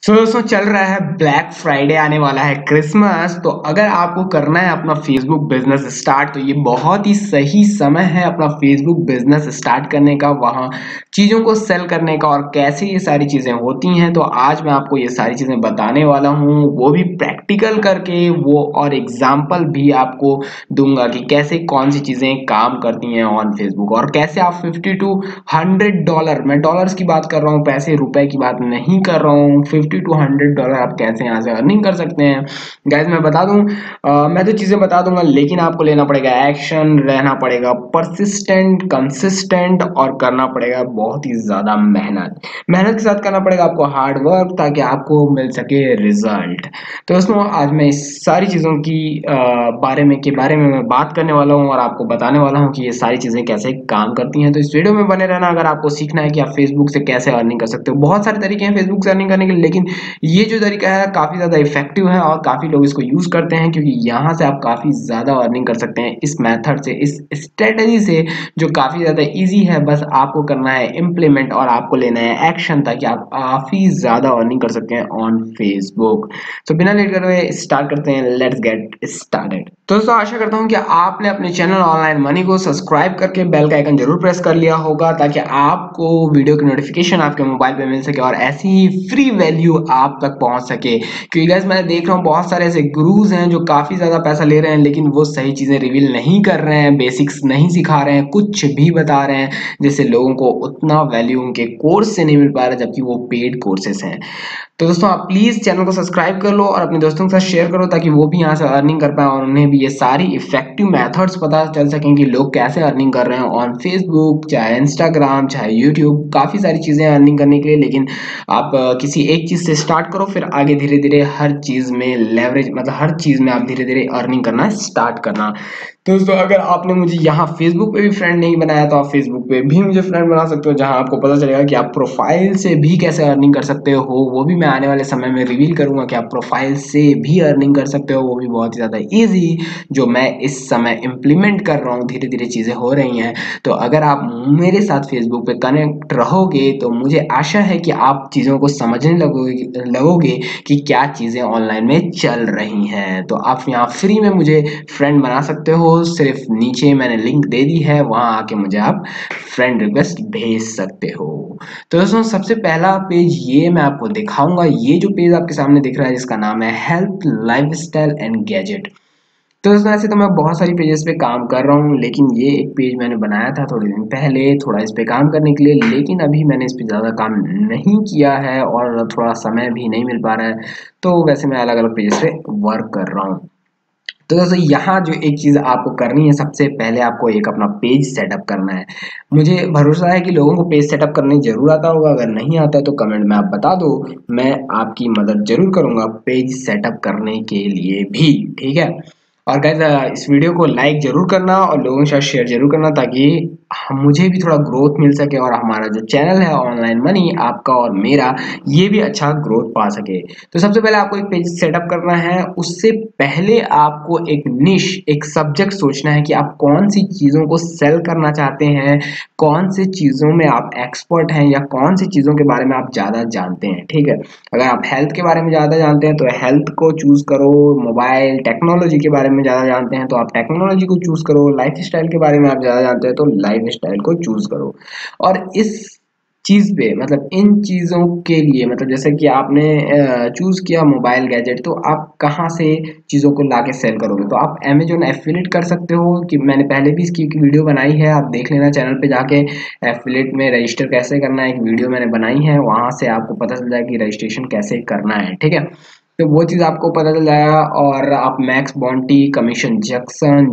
दोस्तों चल रहा है ब्लैक फ्राइडे, आने वाला है क्रिसमस। तो अगर आपको करना है अपना फेसबुक बिजनेस स्टार्ट, तो ये बहुत ही सही समय है अपना फेसबुक बिजनेस स्टार्ट करने का, वहाँ चीज़ों को सेल करने का और कैसे ये सारी चीज़ें होती हैं। तो आज मैं आपको ये सारी चीज़ें बताने वाला हूँ, वो भी प्रैक्टिकल करके, वो और एग्जाम्पल भी आपको दूंगा कि कैसे कौन सी चीज़ें काम करती हैं ऑन फेसबुक, और कैसे आप 50 to 100 डॉलर, मैं डॉलर्स की बात कर रहा हूँ, पैसे रुपए की बात नहीं कर रहा हूँ, 50 to 100 डॉलर आप कैसे यहाँ से अर्निंग कर सकते हैं। गाइज मैं बता दूं, मैं तो चीज़ें बता दूंगा, लेकिन आपको लेना पड़ेगा एक्शन, रहना पड़ेगा परसिस्टेंट, कंसिस्टेंट, और करना पड़ेगा बहुत ही ज़्यादा मेहनत मेहनत के साथ करना पड़ेगा आपको हार्ड वर्क, ताकि आपको मिल सके रिजल्ट। तो दोस्तों आज मैं इस सारी चीज़ों की बारे में मैं बात करने वाला हूँ और आपको बताने वाला हूँ कि ये सारी चीज़ें कैसे काम करती हैं। तो इस वीडियो में बने रहना अगर आपको सीखना है कि आप फेसबुक से कैसे अर्निंग कर सकते हो। बहुत सारे तरीके हैं फेसबुक से अर्निंग करने के लिए, लेकिन ये जो तरीका है काफ़ी ज़्यादा इफेक्टिव है और काफ़ी लोग इसको यूज़ करते हैं, क्योंकि यहाँ से आप काफ़ी ज़्यादा अर्निंग कर सकते हैं इस मेथड से, इस स्ट्रेटजी से, जो काफ़ी ज़्यादा ईजी है। बस आपको करना है इम्प्लीमेंट और आपको लेना है एक्शन, ताकि आप काफ़ी ज़्यादा अर्निंग कर सकते हैं ऑन फेसबुक। तो बिना लेट करे हुए स्टार्ट करते हैं, लेट्स गेट स्टार्टेड। तो दोस्तों आशा करता हूँ कि आपने अपने चैनल ऑनलाइन मनी को सब्सक्राइब करके बेल का आइकन जरूर प्रेस कर लिया होगा, ताकि आपको वीडियो की नोटिफिकेशन आपके मोबाइल पे मिल सके और ऐसी ही फ्री वैल्यू आप तक पहुंच सके। क्योंकि गाइस मैं देख रहा हूँ बहुत सारे ऐसे गुरुज हैं जो काफी ज्यादा पैसा ले रहे हैं, लेकिन वो सही चीजें रिवील नहीं कर रहे हैं, बेसिक्स नहीं सिखा रहे हैं, कुछ भी बता रहे हैं जिससे लोगों को उतना वैल्यू उनके कोर्स से नहीं मिल पा रहा, जबकि वो पेड कोर्सेस हैं। तो दोस्तों आप प्लीज चैनल को सब्सक्राइब कर लो और अपने दोस्तों के साथ शेयर करो, ताकि वो भी यहाँ से अर्निंग कर पाए और उन्हें भी ये सारी इफेक्टिव मेथड्स पता चल सकें कि लोग कैसे अर्निंग कर रहे हैं ऑन फेसबुक, चाहे इंस्टाग्राम, चाहे यूट्यूब, काफी सारी चीजें अर्निंग करने के लिए। लेकिन आप किसी एक चीज से स्टार्ट करो, फिर आगे धीरे धीरे हर चीज में लेवरेज, मतलब हर चीज में आप धीरे धीरे अर्निंग करना स्टार्ट करना। तो दोस्तों अगर आपने मुझे यहाँ फेसबुक पे भी फ्रेंड नहीं बनाया, तो आप फेसबुक पे भी मुझे फ्रेंड बना सकते हो, जहाँ आपको पता चलेगा कि आप प्रोफाइल से भी कैसे अर्निंग कर सकते हो। वो भी मैं आने वाले समय में रिवील करूंगा कि आप प्रोफाइल से भी अर्निंग कर सकते हो, वो भी बहुत ही ज़्यादा ईजी, जो मैं इस समय इम्प्लीमेंट कर रहा हूँ। धीरे धीरे चीज़ें हो रही हैं। तो अगर आप मेरे साथ फेसबुक पे कनेक्ट रहोगे, तो मुझे आशा है कि आप चीज़ों को समझने लगोगे कि क्या चीज़ें ऑनलाइन में चल रही हैं। तो आप यहाँ फ्री में मुझे फ्रेंड बना सकते हो, सिर्फ नीचे मैंने लिंक दे दी है, वहां आके मुझे आप फ्रेंड रिक्वेस्ट भेज सकते हो। तो दोस्तों सबसे पहला पेज ये मैं आपको दिखाऊंगा, ये जो पेज आपके सामने दिख रहा है जिसका नाम है हेल्थ लाइफस्टाइल एंड गैजेट। तो दोस्तों ऐसे तो मैं बहुत सारी पेजेस पे काम कर रहा हूँ, लेकिन ये एक पेज मैंने बनाया था थोड़े दिन पहले, थोड़ा इस पे काम करने के लिए, लेकिन अभी मैंने इस पे ज़्यादा काम नहीं किया है और थोड़ा समय भी नहीं मिल पा रहा है। तो वैसे मैं अलग अलग पेजेस पे वर्क कर रहा हूँ। तो दोस्तों यहाँ जो एक चीज़ आपको करनी है, सबसे पहले आपको एक अपना पेज सेटअप करना है। मुझे भरोसा है कि लोगों को पेज सेटअप करने जरूर आता होगा, अगर नहीं आता है तो कमेंट में आप बता दो, मैं आपकी मदद जरूर करूंगा पेज सेटअप करने के लिए भी, ठीक है। और गाइस इस वीडियो को लाइक जरूर करना और लोगों के साथ शेयर जरूर करना, ताकि मुझे भी थोड़ा ग्रोथ मिल सके और हमारा जो चैनल है ऑनलाइन मनी, आपका और मेरा, ये भी अच्छा ग्रोथ पा सके। तो सबसे पहले आपको एक पेज सेटअप करना है। उससे पहले आपको एक निश, एक सब्जेक्ट सोचना है कि आप कौन सी चीज़ों को सेल करना चाहते हैं, कौन सी चीज़ों में आप एक्सपर्ट हैं, या कौन सी चीज़ों के बारे में आप ज़्यादा जानते हैं, ठीक है। अगर आप हेल्थ के बारे में ज़्यादा जानते हैं तो हेल्थ को चूज़ करो, मोबाइल टेक्नोलॉजी के बारे में ज़्यादा जानते हैं तो आप टेक्नोलॉजी को चूज़ करो, लाइफ स्टाइल के बारे में आप ज़्यादा जानते हैं तो लाइफ स्टाइल को चूज़ करो। और इस चीज़ पे, मतलब इन चीज़ों के लिए, मतलब जैसे कि आपने चूज़ किया मोबाइल गैजेट, तो आप कहाँ से चीज़ों को लाके सेल करोगे। तो आप अमेजोन एफिलिएट कर सकते हो, कि मैंने पहले भी इसकी एक वीडियो बनाई है, आप देख लेना चैनल पे जाके। एफिलिएट में रजिस्टर कैसे करना है एक वीडियो मैंने बनाई है, वहाँ से आपको पता चल जाएगा कि रजिस्ट्रेशन कैसे करना है, ठीक है। तो वो चीज़ आपको पता चल जाएगा। और आप मैक्स बॉन्टी, कमीशन जैक्सन,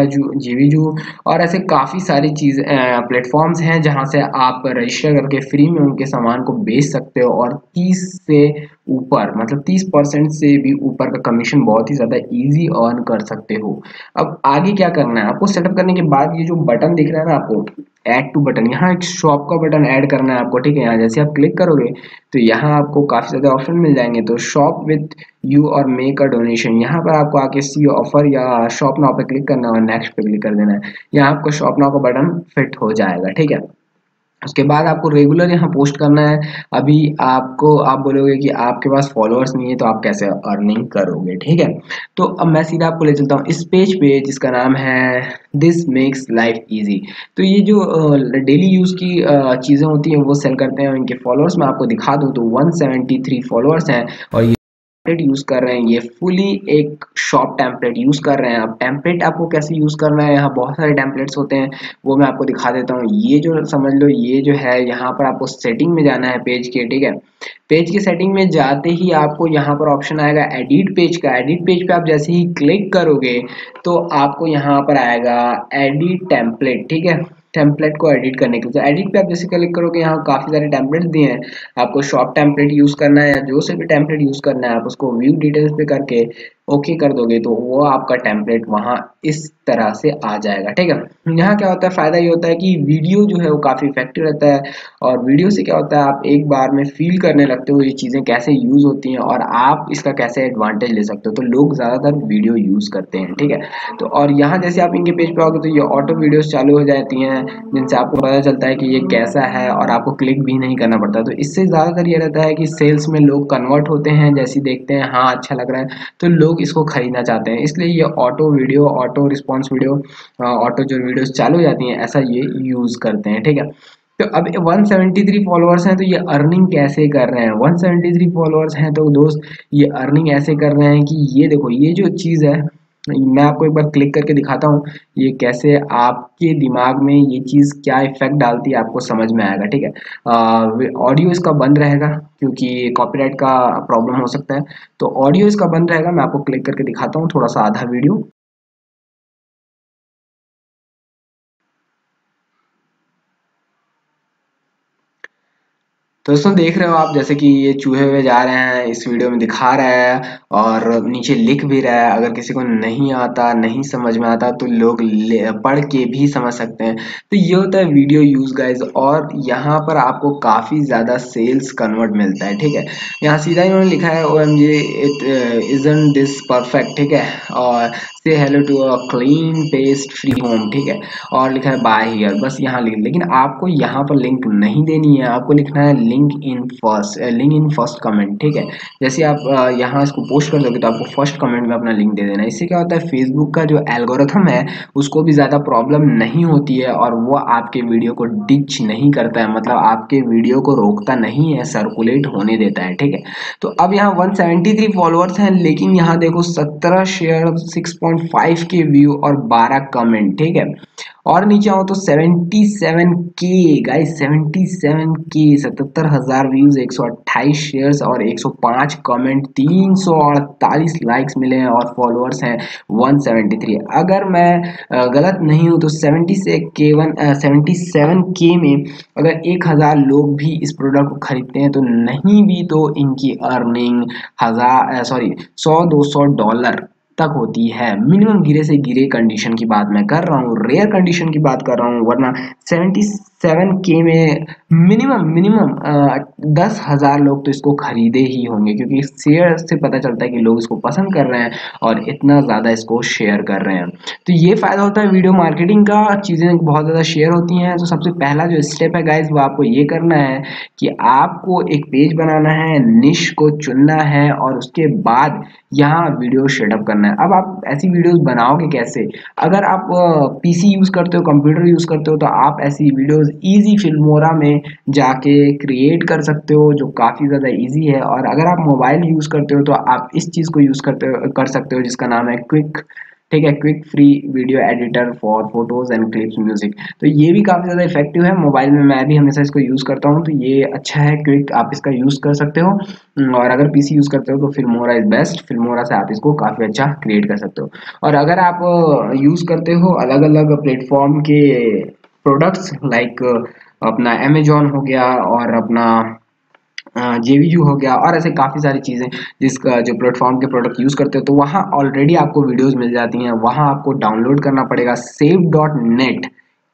जीवीजू और ऐसे काफ़ी सारी चीज़ प्लेटफॉर्म्स हैं जहाँ से आप रजिस्टर करके फ्री में उनके सामान को बेच सकते हो, और 30 से ऊपर, मतलब 30% से भी ऊपर का कमीशन बहुत ही ज़्यादा इजी अर्न कर सकते हो। अब आगे क्या करना है आपको, सेटअप करने के बाद ये जो बटन दिख रहा है ना आपको, ऐड टू बटन, यहाँ एक शॉप का बटन ऐड करना है आपको, ठीक है। यहाँ जैसे आप क्लिक करोगे तो यहाँ आपको काफ़ी ज़्यादा ऑप्शन मिल जाएंगे। तो शॉप विथ यू और मेक अ डोनेशन, यहाँ पर आपको आके सी ऑफर या शॉप नाउ पे क्लिक करना है और नेक्स्ट पे क्लिक कर देना है। यहाँ आपको शॉप नाउ का बटन फिट हो जाएगा, ठीक है। उसके बाद आपको रेगुलर यहाँ पोस्ट करना है। अभी आपको आप बोलोगे कि आपके पास फॉलोअर्स नहीं है तो आप कैसे अर्निंग करोगे, ठीक है। तो अब मैं सीधा आपको ले चलता हूँ इस पेज पे जिसका नाम है दिस मेक्स लाइफ इजी। तो ये जो डेली यूज़ की चीज़ें होती हैं वो सेल करते हैं। इनके फॉलोअर्स मैं आपको दिखा दूँ तो 173 फॉलोअर्स हैं और ये टेम्पलेट यूज कर रहे हैं। ये फुली एक शॉप टेम्पलेट यूज कर रहे हैं। अब टेम्पलेट आपको कैसे यूज करना है, यहाँ बहुत सारे टेम्पलेट्स होते हैं वो मैं आपको दिखा देता हूँ। ये जो समझ लो ये जो है यहाँ पर आपको सेटिंग में जाना है पेज के, ठीक है। पेज की सेटिंग में जाते ही आपको यहाँ पर ऑप्शन आएगा एडिट पेज का। एडिट पेज पे आप जैसे ही क्लिक करोगे तो आपको यहाँ पर आएगा एडिट टेम्पलेट, ठीक है। टेम्पलेट को एडिट करने के लिए तो एडिट पे आप जैसे क्लिक करोगे यहाँ काफी सारे टेम्पलेट्स दिए हैं। आपको शॉप टेम्पलेट यूज करना है या जो से भी टेम्पलेट यूज करना है आप उसको व्यू डिटेल्स पे करके ओके कर दोगे तो वो आपका टेम्पलेट वहाँ इस तरह से आ जाएगा, ठीक है। यहाँ क्या होता है, फायदा ये होता है कि वीडियो जो है वो काफी इफेक्टिव रहता है और वीडियो से क्या होता है आप एक बार में फील करने लगते हो ये चीजें कैसे यूज होती हैं और आप इसका कैसे एडवांटेज ले सकते हो। तो लोग ज्यादातर वीडियो यूज करते हैं, ठीक है। तो और यहाँ जैसे आप इनके पेज पे आओगे तो ये ऑटो वीडियोस चालू हो जाती हैं जिनसे आपको पता चलता है कि ये कैसा है और आपको क्लिक भी नहीं करना पड़ता। तो इससे ज़्यादातर ये रहता है कि सेल्स में लोग कन्वर्ट होते हैं, जैसे देखते हैं हाँ अच्छा लग रहा है तो लोग इसको खरीदना चाहते हैं। इसलिए ये auto video, auto response video, auto जो वीडियोस चालू हो जाती हैं ऐसा ये यूज़ करते हैं, ठीक है। तो अब 173 फॉलोअर्स हैं तो ये अर्निंग कैसे कर रहे हैं। 173 फॉलोअर्स हैं तो दोस्त ये अर्निंग ऐसे कर रहे हैं कि ये देखो ये जो चीज़ है मैं आपको एक बार क्लिक करके दिखाता हूँ ये कैसे आपके दिमाग में ये चीज़ क्या इफेक्ट डालती है आपको समझ में आएगा, ठीक है। ऑडियो इसका बंद रहेगा क्योंकि कॉपीराइट का प्रॉब्लम हो सकता है। तो ऑडियो इसका बंद रहेगा, मैं आपको क्लिक करके दिखाता हूँ थोड़ा सा आधा वीडियो। तो दोस्तों देख रहे हो आप जैसे कि ये चूहे हुए जा रहे हैं, इस वीडियो में दिखा रहा है और नीचे लिख भी रहा है। अगर किसी को नहीं आता, नहीं समझ में आता तो लोग पढ़ के भी समझ सकते हैं। तो ये होता है वीडियो यूज गाइज और यहाँ पर आपको काफ़ी ज़्यादा सेल्स कन्वर्ट मिलता है, ठीक है। यहाँ सीधा इन्होंने लिखा है OMG it isn't this perfect, ठीक है। और say hello to a clean pest free home, ठीक है। और लिखा है बाय हियर, बस यहाँ लिख। लेकिन आपको यहाँ पर लिंक नहीं देनी है, आपको लिखना है लिंक इन फर्स्ट कमेंट, ठीक है। जैसे आप यहाँ इसको पोस्ट कर दोगे तो आपको फर्स्ट कमेंट में अपना लिंक दे देना है। इससे क्या होता है फेसबुक का जो एल्गोरिथम है उसको भी ज़्यादा प्रॉब्लम नहीं होती है और वो आपके वीडियो को डिच नहीं करता है, मतलब आपके वीडियो को रोकता नहीं है, सर्कुलेट होने देता है, ठीक है। तो अब यहाँ 173 फॉलोअर्स हैं लेकिन यहाँ देखो 17 शेयर, 6.5 के व्यू और 12 कमेंट, ठीक है। और नीचे आओ तो 77 के गाइस, 77 के 77,000 व्यूज, 128 शेयर्स और 105 कमेंट, 348 लाइक्स मिले हैं और फॉलोअर्स हैं 173। अगर मैं गलत नहीं हूँ तो 77 के में अगर 1000 लोग भी इस प्रोडक्ट को खरीदते हैं तो नहीं भी तो इनकी अर्निंग 100-200 डॉलर तक होती है। मिनिमम गिरे से गिरे कंडीशन की बात मैं कर रहा हूँ, रेयर कंडीशन की बात कर रहा हूँ, वरना 77 के में मिनिमम मिनिमम 10,000 लोग तो इसको खरीदे ही होंगे क्योंकि शेयर से पता चलता है कि लोग इसको पसंद कर रहे हैं और इतना ज़्यादा इसको शेयर कर रहे हैं। तो ये फ़ायदा होता है वीडियो मार्केटिंग का, चीज़ें बहुत ज़्यादा शेयर होती हैं। तो सबसे पहला जो स्टेप है गाइज वो आपको ये करना है कि आपको एक पेज बनाना है, निश को चुनना है और उसके बाद यहाँ वीडियो सेटअप करना है। अब आप ऐसी वीडियोस बनाओगे कैसे, अगर आप पीसी यूज करते हो, कंप्यूटर यूज करते हो तो आप ऐसी वीडियोस इजी फिल्मोरा में जाके क्रिएट कर सकते हो जो काफ़ी ज़्यादा इजी है। और अगर आप मोबाइल यूज करते हो तो आप इस चीज़ को यूज कर सकते हो जिसका नाम है क्विक, ठीक है, quick free video editor for photos and clips music. तो ये भी काफ़ी ज़्यादा इफेक्टिव है, मोबाइल में मैं भी हमेशा इसको यूज़ करता हूँ तो ये अच्छा है क्विक, आप इसका यूज़ कर सकते हो। और अगर पीसी यूज़ करते हो तो फिल्मोरा इज़ बेस्ट, फिल्मोरा से आप इसको काफ़ी अच्छा क्रिएट कर सकते हो। और अगर आप यूज़ करते हो अलग अलग प्लेटफॉर्म के प्रोडक्ट्स लाइक अपना अमेजोन हो गया और अपना जेवीयू हो गया और ऐसे काफ़ी सारी चीज़ें जिसका जो प्लेटफॉर्म के प्रोडक्ट यूज़ करते हो तो वहाँ ऑलरेडी आपको वीडियोस मिल जाती हैं। वहाँ आपको डाउनलोड करना पड़ेगा save.net,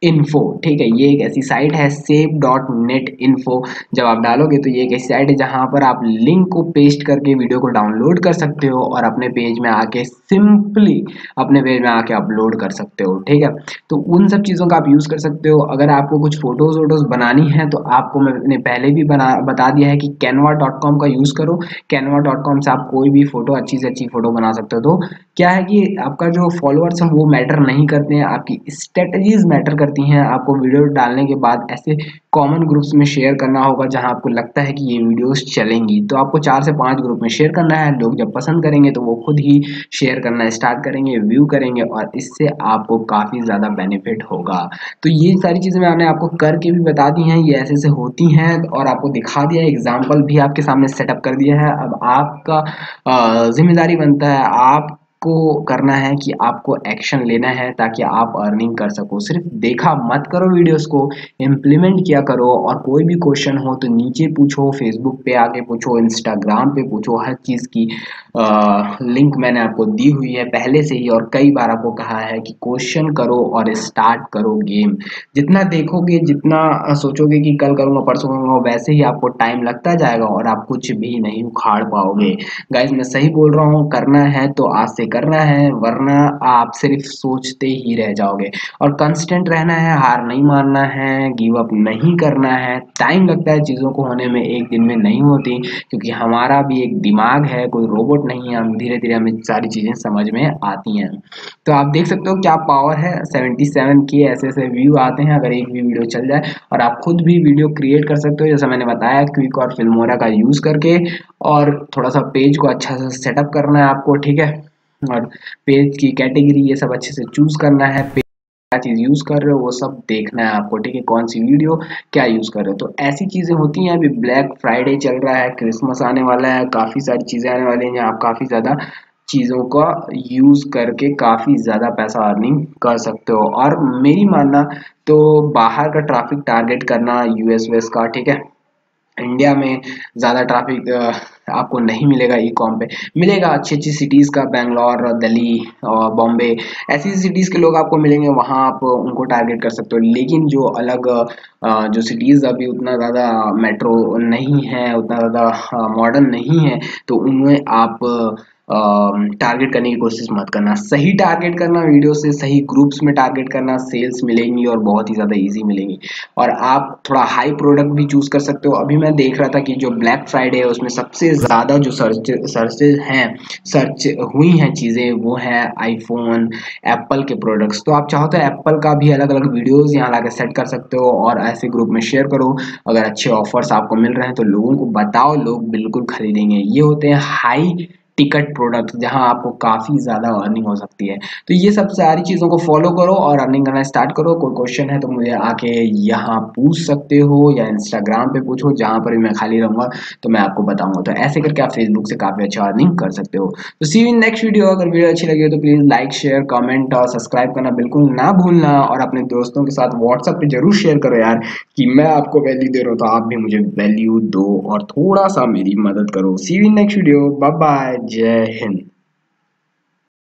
इन्फो, ठीक है। ये एक ऐसी साइट है save.net info। जब आप डालोगे तो ये एक ऐसी साइट है जहां पर आप लिंक को पेस्ट करके वीडियो को डाउनलोड कर सकते हो और अपने पेज में आके सिंपली अपने पेज में आके अपलोड कर सकते हो, ठीक है। तो उन सब चीज़ों का आप यूज़ कर सकते हो। अगर आपको कुछ फोटोज वोटोज बनानी है तो आपको मैंने पहले भी बता दिया है कि canva.com का यूज़ करो। canva.com से आप कोई भी फोटो, अच्छी से अच्छी फोटो बना सकते हो। तो क्या है कि आपका जो फॉलोअर्स हैं वो मैटर नहीं करते हैं, आपकी स्ट्रेटजीज मैटर करती हैं। आपको वीडियो डालने के बाद ऐसे कॉमन ग्रुप्स में शेयर करना होगा जहां आपको लगता है कि ये वीडियोस चलेंगी, तो आपको 4 से 5 ग्रुप में शेयर करना है। लोग जब पसंद करेंगे तो वो खुद ही शेयर करना स्टार्ट करेंगे, व्यू करेंगे और इससे आपको काफ़ी ज़्यादा बेनिफिट होगा। तो ये सारी चीज़ें मैंने आपको करके भी बता दी हैं, ये ऐसे ऐसे होती हैं और आपको दिखा दिया है, एग्जाम्पल भी आपके सामने सेटअप कर दिया है। अब आपका जिम्मेदारी बनता है, आपको करना है कि आपको एक्शन लेना है ताकि आप अर्निंग कर सको। सिर्फ देखा मत करो वीडियोस को, इम्प्लीमेंट किया करो। और कोई भी क्वेश्चन हो तो नीचे पूछो, फेसबुक पे आके पूछो, इंस्टाग्राम पे पूछो। हर चीज़ की लिंक मैंने आपको दी हुई है पहले से ही और कई बार आपको कहा है कि क्वेश्चन करो और स्टार्ट करो गेम। जितना देखोगे, जितना सोचोगे कि कल करूँगा परसों करूँगा, वैसे ही आपको टाइम लगता जाएगा और आप कुछ भी नहीं उखाड़ पाओगे। गाइस मैं सही बोल रहा हूँ, करना है तो आज से करना है, वरना आप सिर्फ सोचते ही रह जाओगे। और कंस्टेंट रहना है, हार नहीं मानना है, गिव अप नहीं करना है। टाइम लगता है चीज़ों को होने में, एक दिन में नहीं होती, क्योंकि हमारा भी एक दिमाग है, कोई रोबोट नहीं है। हम धीरे धीरे हमें सारी चीज़ें समझ में आती हैं। तो आप देख सकते हो क्या पावर है, 77 के ऐसे ऐसे व्यू आते हैं अगर एक भी वीडियो चल जाए। और आप खुद भी वीडियो क्रिएट कर सकते हो जैसा मैंने बताया, क्विक और फिल्मोरा का यूज़ करके। और थोड़ा सा पेज को अच्छा से सेटअप करना है आपको, ठीक है। और पेज की कैटेगरी ये सब अच्छे से चूज करना है, पेज क्या चीज़ यूज़ कर रहे हो वो सब देखना है आपको, ठीक है। कौन सी वीडियो क्या यूज़ कर रहे हो, तो ऐसी चीज़ें होती हैं। अभी ब्लैक फ्राइडे चल रहा है, क्रिसमस आने वाला है, काफ़ी सारी चीज़ें आने वाली हैं जहाँ आप काफ़ी ज़्यादा चीज़ों का यूज़ करके काफ़ी ज़्यादा पैसा अर्निंग कर सकते हो। और मेरी मानना तो बाहर का ट्रैफिक टारगेट करना, यूएस वेस का, ठीक है। इंडिया में ज़्यादा ट्रैफिक आपको नहीं मिलेगा ई कॉम पे। मिलेगा अच्छी अच्छी सिटीज़ का, बैंगलोर, दिल्ली और बॉम्बे, ऐसी सिटीज़ के लोग आपको मिलेंगे, वहाँ आप उनको टारगेट कर सकते हो। लेकिन जो अलग जो सिटीज़ अभी उतना ज़्यादा मेट्रो नहीं है, उतना ज़्यादा मॉडर्न नहीं है, तो उनमें आप टारगेट करने की कोशिश मत करना। सही टारगेट करना, वीडियो से सही ग्रुप्स में टारगेट करना, सेल्स मिलेंगी और बहुत ही ज़्यादा ईजी मिलेंगी। और आप थोड़ा हाई प्रोडक्ट भी चूज़ कर सकते हो। अभी मैं देख रहा था कि जो ब्लैक फ्राइडे है उसमें सबसे ज़्यादा जो सर्चेज हैं, सर्च हुई हैं चीज़ें, वो है आईफोन, एप्पल के प्रोडक्ट्स। तो आप चाहो तो एप्पल का भी अलग अलग वीडियोज़ यहाँ ला सेट कर सकते हो और ऐसे ग्रुप में शेयर करो। अगर अच्छे ऑफर्स आपको मिल रहे हैं तो लोगों को बताओ, लोग बिल्कुल खरीदेंगे। ये होते हैं हाई टिकट प्रोडक्ट जहां आपको काफ़ी ज़्यादा अर्निंग हो सकती है। तो ये सब सारी चीज़ों को फॉलो करो और अर्निंग करना स्टार्ट करो। कोई क्वेश्चन है तो मुझे आके यहाँ पूछ सकते हो या इंस्टाग्राम पे पूछो, जहाँ पर भी मैं खाली रहूँगा तो मैं आपको बताऊंगा। तो ऐसे करके आप फेसबुक से काफ़ी अच्छा अर्निंग कर सकते हो। तो see you in next video. अगर वीडियो अच्छी लगी हो तो प्लीज़ लाइक, शेयर, कमेंट और सब्सक्राइब करना बिल्कुल ना भूलना। और अपने दोस्तों के साथ व्हाट्सएप पे जरूर शेयर करो यार, कि मैं आपको वैल्यू दे रहा हूँ तो आप भी मुझे वैल्यू दो और थोड़ा सा मेरी मदद करो। See you in next video. Bye bye, जय हिंद।